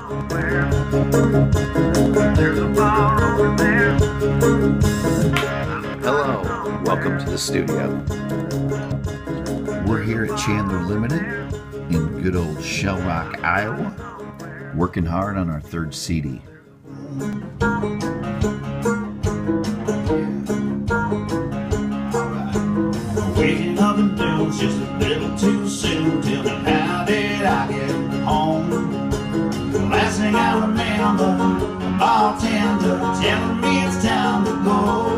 Hello, welcome to the studio. We're here at Chandler Limited in good old Shell Rock, Iowa, working hard on our third CD. Waking up and doing's just a little too soon. Tell me, how did I get home? The last thing I remember, a bartender telling me it's time to go.